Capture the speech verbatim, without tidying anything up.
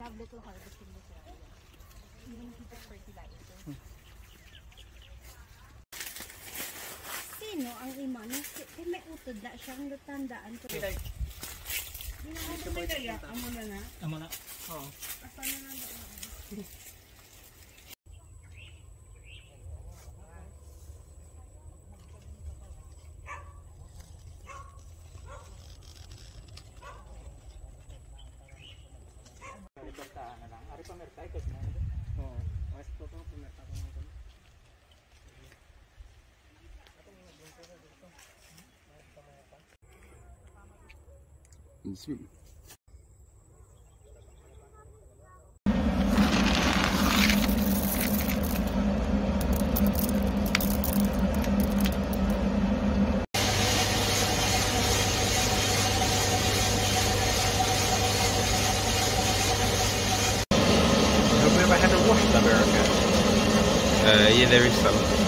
have little harvest in this area. Even if it's fertilizer. Hmm. Sino ang imano? Kaya may utod na siyang tandaan ko. Hindi na ako may kaya. Amo na na? Amo na. Oo. Asa na na na? Sweet. Have we ever had a washed America? Uh, yeah, there is some.